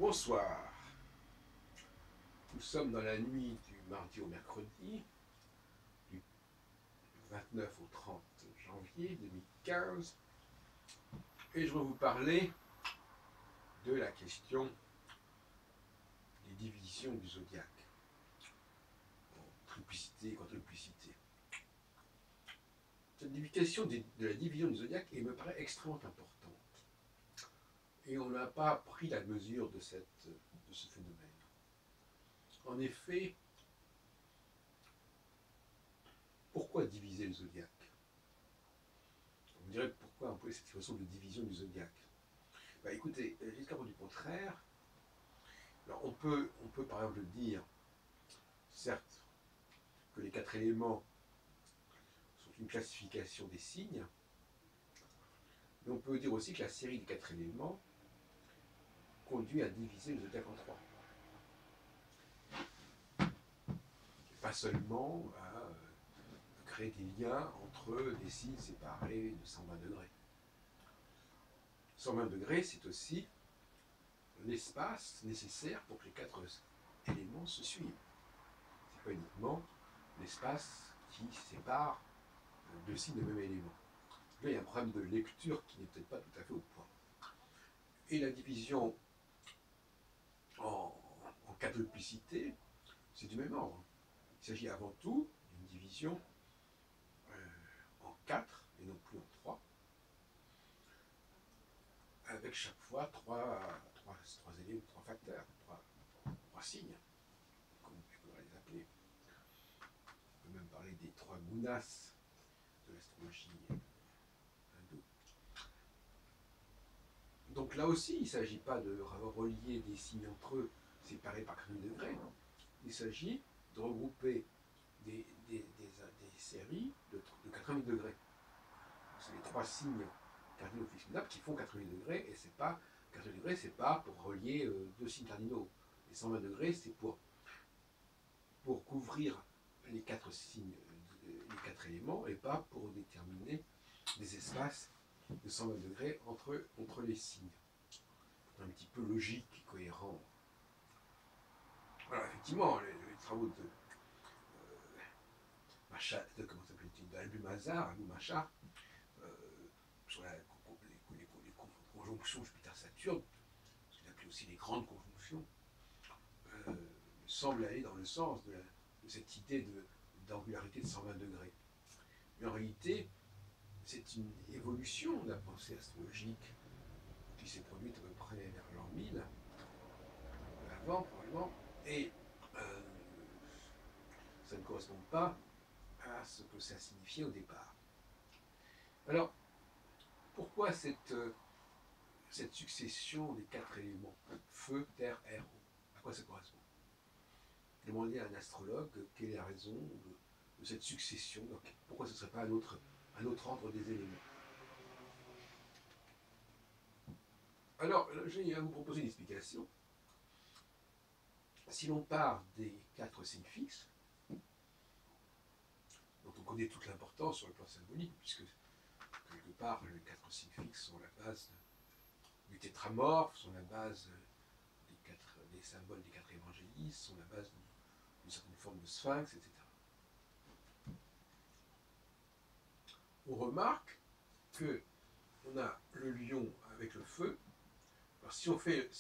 Bonsoir. Nous sommes dans la nuit du mardi au mercredi, du 29 au 30 janvier 2015, et je vais vous parler de la question des divisions du zodiaque, en triplicité et quadruplicité. Cette question de la division du zodiaque me paraît extrêmement importante, et on n'a pas pris la mesure de ce phénomène. En effet, pourquoi diviser le zodiaque? On me dirait pourquoi employer cette façon de division du zodiaque? Écoutez, jusqu'à preuve du contraire, alors on peut par exemple dire, certes, que les 4 éléments sont une classification des signes, mais on peut dire aussi que la série des 4 éléments conduit à diviser le zodiaque en 3. Pas seulement à créer des liens entre des signes séparés de 120 degrés. 120 degrés, c'est aussi l'espace nécessaire pour que les 4 éléments se suivent. Ce n'est pas uniquement l'espace qui sépare deux signes de même élément. Là, il y a un problème de lecture qui n'est peut-être pas tout à fait au point. Et la division en quadruplicité, c'est du même ordre. Il s'agit avant tout d'une division en 4 et non plus en 3, avec chaque fois 3 éléments, 3 facteurs, 3 signes, comme on pourrait les appeler. On peut même parler des 3 gunas de l'astrologie hindoue. Donc là aussi, il ne s'agit pas de relier des signes entre eux séparés par 80 degrés. Il s'agit de regrouper des séries de 80 degrés. C'est les 3 signes cardinaux fictionnables qui font 80 degrés, et c'est pas 80 degrés, c'est pas pour relier 2 signes cardinaux. Les 120 degrés, c'est pour couvrir les 4 signes, les 4 éléments, et pas pour déterminer des espaces de 120 degrés entre les signes. Un petit peu logique et cohérent. Alors effectivement, les travaux de Abu Machar, sur les conjonctions Jupiter-Saturne, ce qu'il appelait aussi les grandes conjonctions, semble aller dans le sens de cette idée d'angularité de 120 degrés. Mais en réalité, c'est une évolution de la pensée astrologique qui s'est produite à peu près vers l'an 1000, avant probablement, et ça ne correspond pas à ce que ça signifiait au départ. Alors, pourquoi cette succession des 4 éléments, feu, terre, air, eau? À quoi ça correspond? Demandez à un astrologue quelle est la raison de cette succession, donc pourquoi ce ne serait pas un autre ordre des éléments. Alors, je vais vous proposer une explication. Si l'on part des 4 signes fixes, dont on connaît toute l'importance sur le plan symbolique, puisque quelque part les 4 signes fixes sont la base du tétramorphe, sont la base des symboles des 4 évangélistes, sont la base d'une certaine forme de sphinx, etc. On remarque que on a le lion avec le feu. Alors si on fait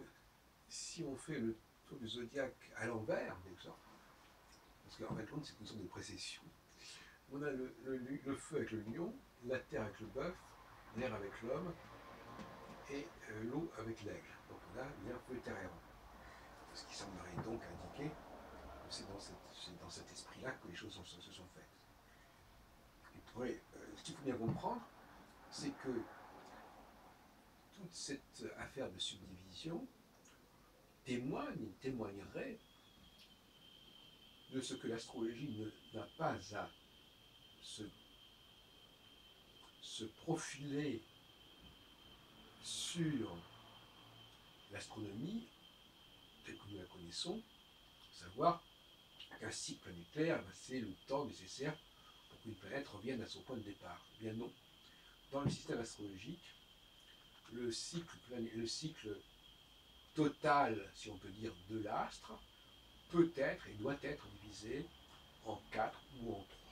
le tour du zodiaque à l'envers, parce qu'en fin de compte c'est une sorte de précession, on a le feu avec le lion, la terre avec le bœuf, l'air avec l'homme, et l'eau avec l'aigle. Donc on a lien feu, terre et eau. Ce qui semblerait donc indiquer que c'est dans cet esprit-là que les choses se sont faites. Et ce qu'il faut bien comprendre, c'est que toute cette affaire de subdivision témoignerait de ce que l'astrologie n'a pas à se profiler sur l'astronomie telle que nous la connaissons, savoir qu'un cycle planétaire, c'est le temps nécessaire pour qu'une planète revienne à son point de départ. Eh bien non. Dans le système astrologique, le cycle total, si on peut dire, de l'astre peut être et doit être divisé en 4 ou en 3.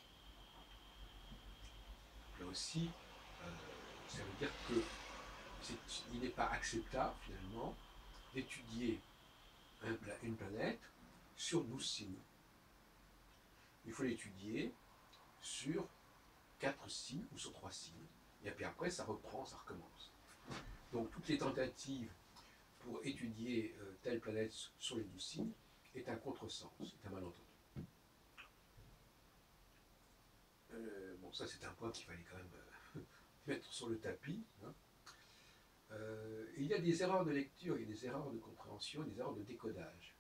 Là aussi, ça veut dire qu'il n'est pas acceptable, finalement, d'étudier une planète sur 12 signes. Il faut l'étudier sur 4 signes ou sur 3 signes. Et puis après, ça reprend, ça recommence. Donc toutes les tentatives pour étudier telle planète sur les 12 signes est un contresens, est un malentendu. Bon, ça c'est un point qu'il fallait quand même mettre sur le tapis. Hein. Il y a des erreurs de lecture, il y a des erreurs de compréhension, des erreurs de décodage.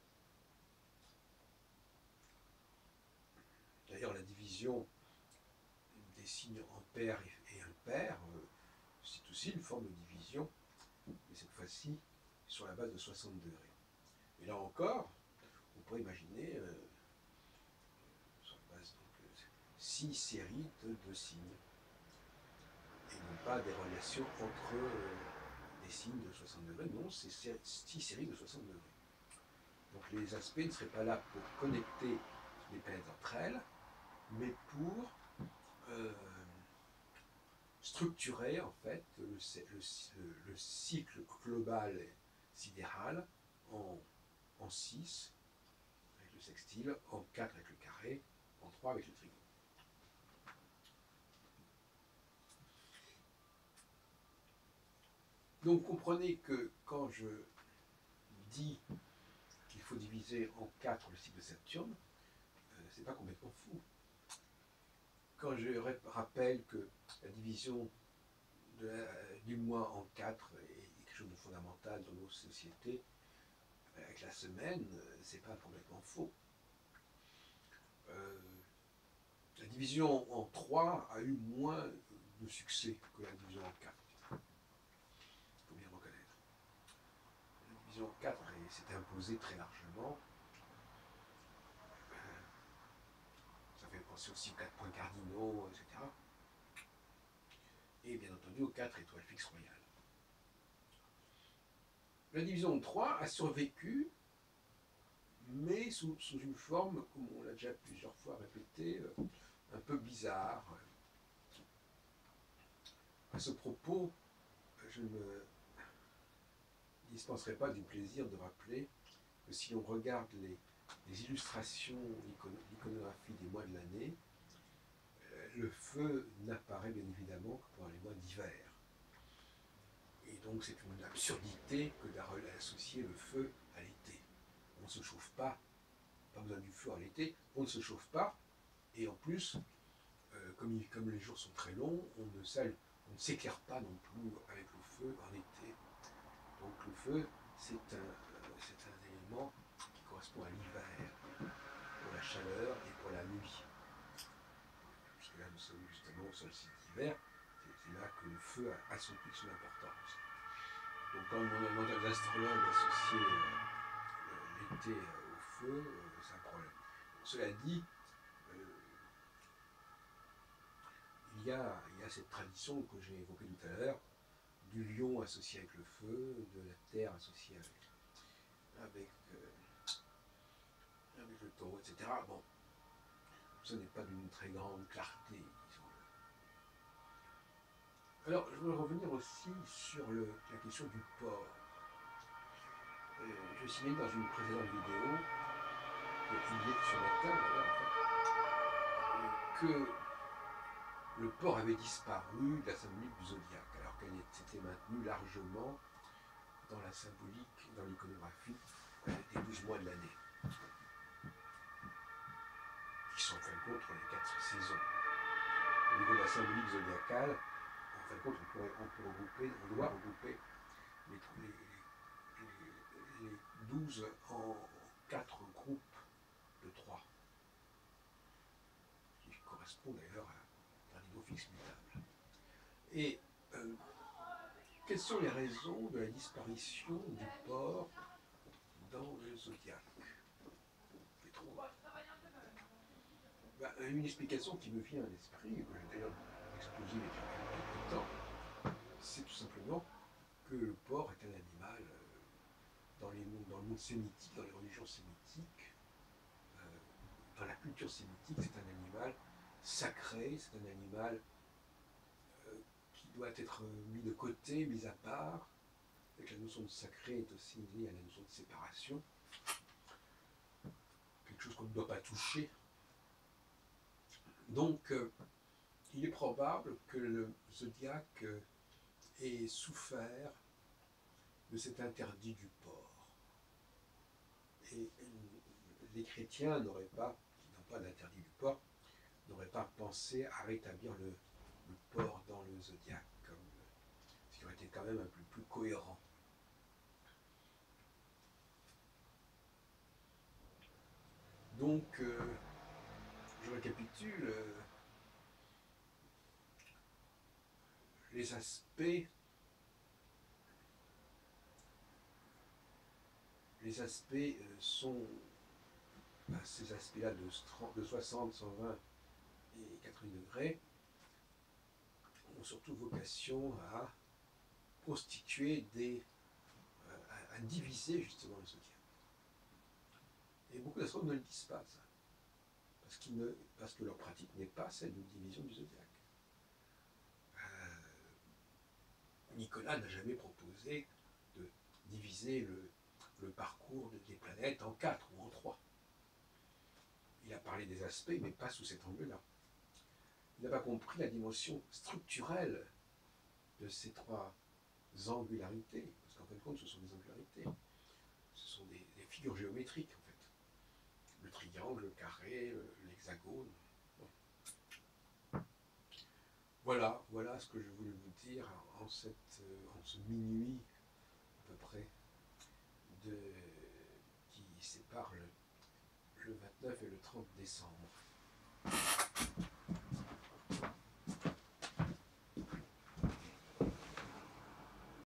D'ailleurs, la division des signes en pair et impair, c'est aussi une forme de division, mais cette fois-ci sur la base de 60 degrés. Et là encore, on pourrait imaginer sur la base de 6 séries de signes, et non pas des relations entre des signes de 60 degrés, non, c'est 6 séries de 60 degrés. Donc les aspects ne seraient pas là pour connecter les planètes entre elles, mais pour structurer en fait le cycle global sidéral en 6 avec le sextile, en 4 avec le carré, en 3 avec le trigone. Donc comprenez que quand je dis qu'il faut diviser en 4 le cycle de Saturne, c'est pas complètement fou. Quand je rappelle que la division du mois en 4 est quelque chose de fondamental dans nos sociétés, avec la semaine, c'est pas complètement faux. La division en 3 a eu moins de succès que la division en 4. Il faut bien reconnaître. La division en 4 s'est imposée très largement. Ça fait penser aussi aux 4 points cardinaux, etc. Et bien entendu aux 4 étoiles fixes royales. La division en 3 a survécu, mais sous une forme, comme on l'a déjà plusieurs fois répété, un peu bizarre. À ce propos, je ne me dispenserai pas du plaisir de rappeler que si on regarde les illustrations, l'iconographie des mois de l'année, le feu n'apparaît bien évidemment que pendant les mois d'hiver. Et donc c'est une absurdité que d'associer le feu à l'été. On ne se chauffe pas, pas besoin du feu à l'été, on ne se chauffe pas, et en plus, comme les jours sont très longs, on ne s'éclaire pas non plus avec le feu en été. Donc le feu, c'est un élément qui correspond à l'hiver, pour la chaleur et pour la nuit. Parce que là, nous sommes justement au solstice d'hiver, c'est là que le feu a son importance. Donc quand les astrologues associent l'été au feu, c'est un problème. Cela dit, il y a cette tradition que j'ai évoquée tout à l'heure, du lion associé avec le feu, de la terre associée avec le taureau, etc. Bon, ce n'est pas d'une très grande clarté, disons-le. Alors, je voudrais revenir aussi sur la question du porc. Je signalais dans une précédente vidéo, publiée sur la Terre d'ailleurs, en fait, que le porc avait disparu de la symbolique du zodiaque, alors qu'elle s'était maintenue largement dans la symbolique, dans l'iconographie des 12 mois de l'année, qui sont en fin de compte les 4 saisons. Au niveau de la symbolique zodiacale, en fin de compte, on doit regrouper les 12 en 4 groupes de 3, qui correspond d'ailleurs à un niveau fixe mutable. Et quelles sont les raisons de la disparition du porc dans le zodiaque? Une explication qui me vient à l'esprit, que j'ai d'ailleurs exposée il y a quelque temps, c'est tout simplement que le porc est un animal dans le monde sémitique, dans les religions sémitiques, dans la culture sémitique, c'est un animal sacré, c'est un animal qui doit être mis de côté, mis à part. Et que la notion de sacré est aussi liée à la notion de séparation. Quelque chose qu'on ne doit pas toucher. Donc, il est probable que le zodiaque ait souffert de cet interdit du porc. Et les chrétiens qui n'ont pas d'interdit du porc, n'auraient pas pensé à rétablir le porc dans le zodiaque, ce qui aurait été quand même un peu plus cohérent. Donc, je récapitule les aspects. Les aspects sont ces aspects-là de 60, 120 et 80 degrés ont surtout vocation à constituer à diviser justement le zodiaque. Et beaucoup d'astronomes ne le disent pas, ça, parce que leur pratique n'est pas celle d'une division du zodiaque. Nicolas n'a jamais proposé de diviser le parcours des planètes en 4 ou en 3. Il a parlé des aspects, mais pas sous cet angle-là. Il n'a pas compris la dimension structurelle de ces 3 angularités, parce qu'en fin de compte, ce sont des angularités. Ce sont des figures géométriques, en fait. Le triangle, le carré, l'hexagone. Voilà ce que je voulais vous dire en ce minuit, à peu près, qui sépare le 29 et le 30 décembre.